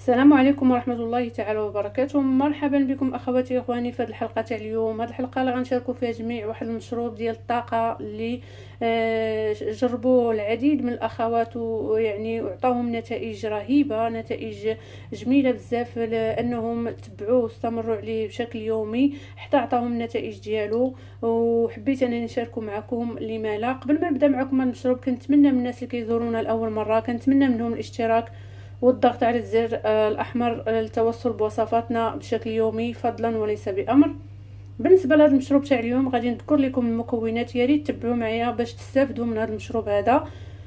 السلام عليكم ورحمه الله تعالى وبركاته. مرحبا بكم اخواتي واخواني في هذه الحلقه تاع اليوم. هذه الحلقه اللي غنشاركوا فيها جميع واحد المشروب ديال الطاقه اللي جربوه العديد من الاخوات ويعني وعطاهم نتائج رهيبه، نتائج جميله بزاف، لانهم تبعوه واستمروا عليه بشكل يومي حتى عطاهم النتائج ديالو. وحبيت انني نشاركه معكم. لما لا؟ قبل ما نبدا معكم هذا المشروب كنتمنى من الناس اللي كيزورونا لاول مره، كنتمنى منهم الاشتراك والضغط على الزر الاحمر للتوصل بوصفاتنا بشكل يومي فضلا وليس بامر. بالنسبه لهذا المشروب تاع اليوم غادي نذكر لكم المكونات، يا ريت تتبعوا معايا باش تستافدوا من هذا المشروب هذا.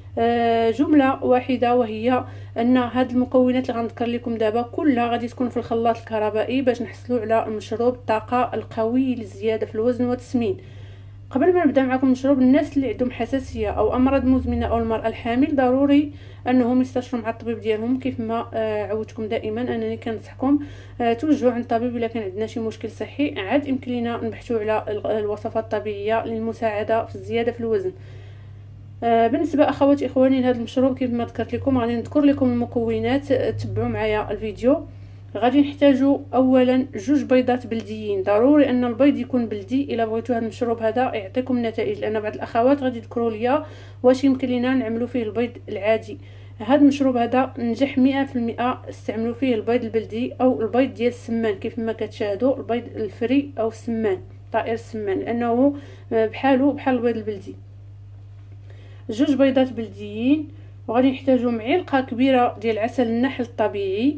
جمله واحده، وهي ان هاد المكونات اللي غنذكر لكم دابا كلها غادي تكون في الخلاط الكهربائي باش نحصلوا على المشروب الطاقه القوي للزياده في الوزن والتسمين. قبل ما نبدا معكم المشروب، الناس اللي عندهم حساسيه او امراض مزمنه او المراه الحامل ضروري انهم يستشروا مع الطبيب ديالهم. كيف ما عودتكم دائما انني كنصحكم توجهوا عند الطبيب الا كان عندنا شي مشكل صحي، عاد يمكن لنا نبحثوا على الوصفات الطبيعيه للمساعده في الزياده في الوزن. بالنسبه اخواتي اخواني لهذا المشروب كيف ما ذكرت لكم غادي نذكر لكم المكونات، تبعوا معايا الفيديو. غادي نحتاجوا اولا 2 بيضات بلديين، ضروري ان البيض يكون بلدي الا بغيتوا هذا المشروب هذا يعطيكم النتائج، لان بعض الاخوات غادي يذكروا لي واش يمكن لينا نعملوا فيه البيض العادي. هذا المشروب هذا نجح 100%، استعملوا فيه البيض البلدي او البيض ديال السمان كيف ما كتشاهدوا، البيض الفري او السمان طائر السمان، لانه بحال البيض البلدي. 2 بيضات بلديين، وغادي نحتاجوا معلقه كبيره ديال عسل النحل الطبيعي،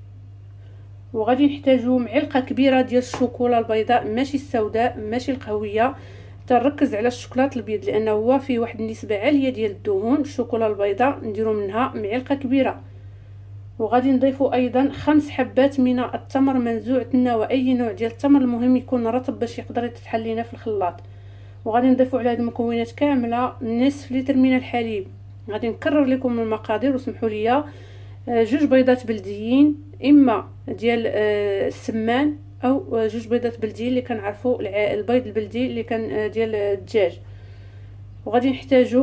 وغادي نحتاجوا معلقه كبيره ديال الشوكولا البيضاء، ماشي السوداء ماشي القهويه، تركز على الشوكولاط الابيض لانه هو فيه واحد النسبه عاليه ديال الدهون. الشوكولا البيضاء نديروا منها معلقه كبيره. وغادي نضيفوا ايضا 5 حبات من التمر منزوع النوى، اي نوع ديال التمر، المهم يكون رطب باش يقدر يتحل لنا في الخلاط. وغادي نضيفوا على هذه المكونات كامله نصف لتر من الحليب. غادي نكرر لكم المقادير وسمحوا لي. 2 بيضات بلديين، اما ديال السمان او 2 بيضات بلديين اللي كنعرفوا البيض البلدي اللي كان ديال الدجاج. وغادي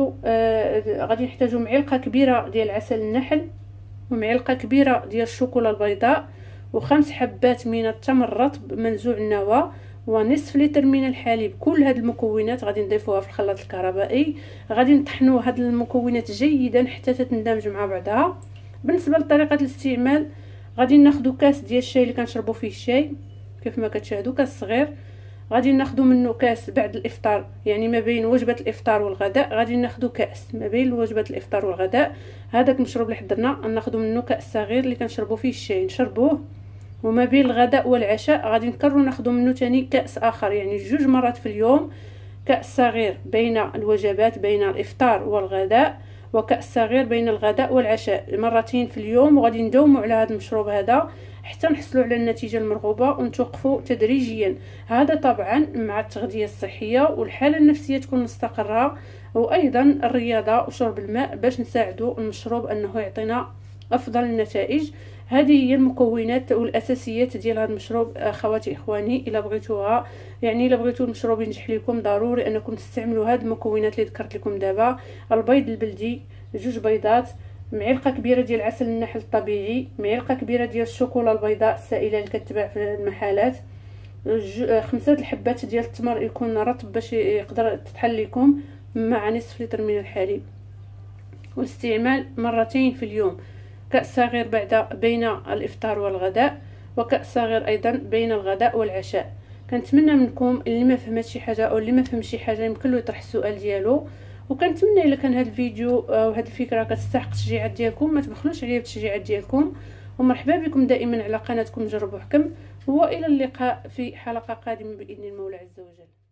نحتاجوا معلقه كبيره ديال عسل النحل، ومعلقه كبيره ديال الشوكولا البيضاء، و5 حبات من التمر الرطب منزوع النوى، ونصف لتر من الحليب. كل هاد المكونات غادي نضيفوها في الخلاط الكهربائي. غادي نطحنوا هاد المكونات جيدا حتى تندمج مع بعضها. بالنسبه لطريقه الاستعمال غادي ناخذ كاس ديال الشاي اللي كنشربوا فيه الشاي كيف ما كتشاهدوا، كاس صغير. غادي ناخذ منه كاس بعد الافطار، يعني ما بين وجبه الافطار والغداء غادي ناخذ كاس ما بين وجبه الافطار والغداء. هذاك المشروب اللي حضرنا ناخذ منه كاس صغير اللي كنشربوا فيه الشاي نشربوه. وما بين الغداء والعشاء غادي نكرروا ناخذ منه ثاني كاس اخر، يعني 2 مرات في اليوم، كاس صغير بين الوجبات بين الافطار والغداء، وكأس صغير بين الغداء والعشاء، مرتين في اليوم. وغادي نداوموا على هذا المشروب هذا حتى نحصلوا على النتيجه المرغوبه ونتوقفوا تدريجيا. هذا طبعا مع التغذيه الصحيه والحاله النفسيه تكون مستقره، وايضا الرياضه وشرب الماء باش نساعدوا المشروب انه يعطينا افضل النتائج. هذه هي المكونات والاساسيات ديال هذا المشروب اخواتي اخواني. الا بغيتوها يعني الا بغيتوا المشروب ينجح لكم ضروري انكم تستعملوا هذه المكونات اللي ذكرت لكم دابا. البيض البلدي 2 بيضات، معلقه كبيره ديال عسل النحل الطبيعي، معلقه كبيره ديال الشوكولا البيضاء السائله اللي كتباع في المحلات، 5 الحبات ديال التمر يكون رطب باش يقدر تتحل لكم، مع نصف لتر من الحليب. والاستعمال مرتين في اليوم، كأس صغير بين الافطار والغداء، وكأس صغير ايضا بين الغداء والعشاء. كنتمنى منكم اللي ما فهمت شي حاجه او اللي ما فهم شي حاجه يمكن له يطرح السؤال ديالو. وكنتمنى الا كان هذا الفيديو وهذه الفكره كتستحق التشجيعات ديالكم، ما تبخلوش عليا بالتشجيعات ديالكم. ومرحبا بكم دائما على قناتكم جربوا حكم، والى اللقاء في حلقه قادمه باذن المولى عز وجل.